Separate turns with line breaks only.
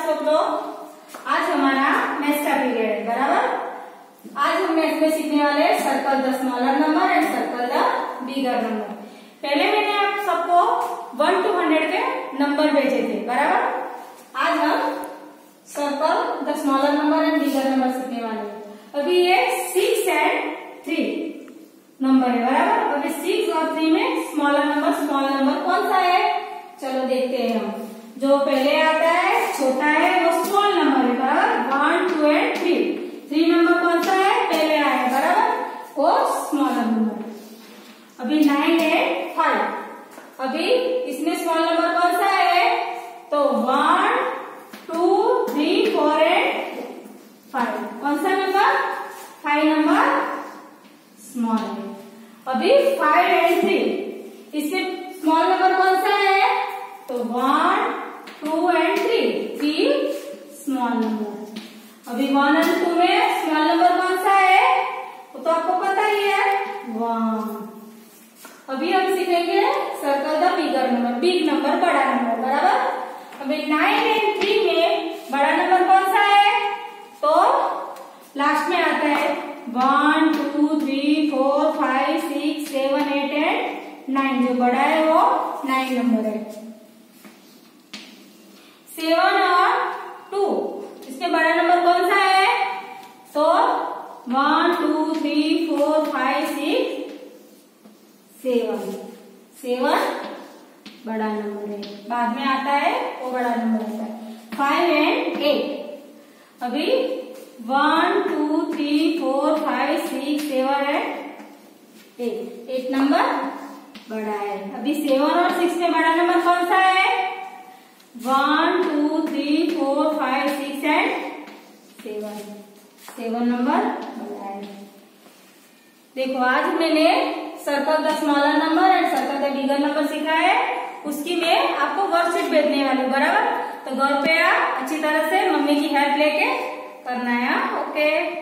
सब लोग। आज हमारा मैथ्स का पीरियड है, बराबर। आज हम मैथ्स में सीखने वाले circle the smaller number and circle the bigger number. पहले मैंने आप सबको 1 to 100 के नंबर भेजे थे, बराबर। आज हम circle the smaller number and bigger number सीखने वाले हैं। अभी ये 6 and 3 नंबर है, बराबर। अभी 6 और 3 में स्मॉल नंबर कौन सा है, चलो देखते हैं हम। जो पहले आता है छोटा है वो स्मॉल नंबर है, बराबर। 1, 2 and 3। 3 नंबर कौन सा है, पहले आया है, बराबर, वो स्मॉलर नंबर। अभी 9 है 5। अभी इसमें स्मॉल नंबर कौन सा है, तो 1, 2, 3, 4 and 5। कौन सा नंबर, 5 नंबर स्मॉल है। अभी 5 and 3, इसमें स्मॉल नंबर कौन सा है, तो 1, 2 and 3 स्मॉल नंबर। अभी 1 और 2 में स्मॉल नंबर कौन सा है, वो तो आपको पता ही है, 1। अभी हम सीखेंगे circle the bigger number, big number, बड़ा नंबर, बराबर। अभी 9 and 3 में बड़ा नंबर कौन सा है, तो लास्ट में आता है 1, 2, 3, 4, 5, 6, 7, 8 and 9। जो बड़ा है वो 9 नंबर है। 7 और 2, इसमें बड़ा नंबर कौन सा है, तो 1, 2, 3, 4, 5, 6, 7 बड़ा नंबर है। बाद में आता है वो बड़ा नंबर आता है 5 and 8। अभी 1, 2, 3, 4, 5, 6, 7 and 8 नंबर बड़ा है। अभी 7 और 6 में बड़ा नंबर कौन सा है, 1, 2, 3, 4, 5, 6 and 7 नंबर बड़ा है। देखो आज मैंने circle the smaller number and circle the bigger number सीखा है, उसकी मैं आपको वर्कशीट भेजने वाली हूँ, बराबर। तो घर पे आप अच्छी तरह से मम्मी की हेल्प लेके करना है, ओके।